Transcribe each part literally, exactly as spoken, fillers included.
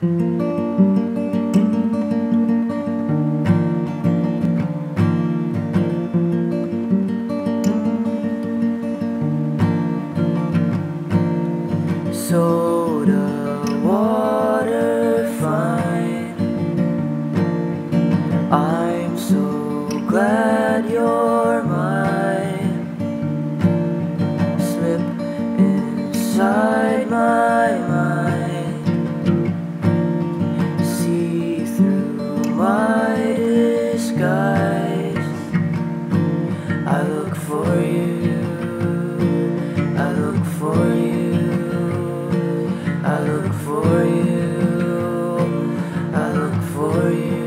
Soda water fine. I'm so glad you're mine. Slip inside my mind. See through my disguise. I look for you. I look for you. I look for you, I look for you.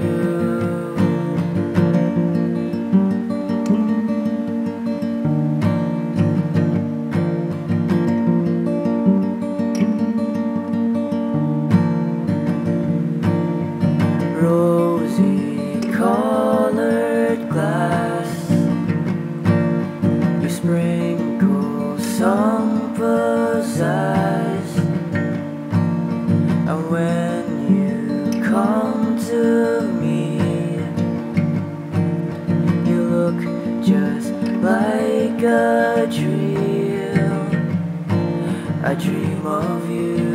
Rosy colored glass, you sprinkle some pizzazz. And when you come to me, you look just like a dream. I dream of you.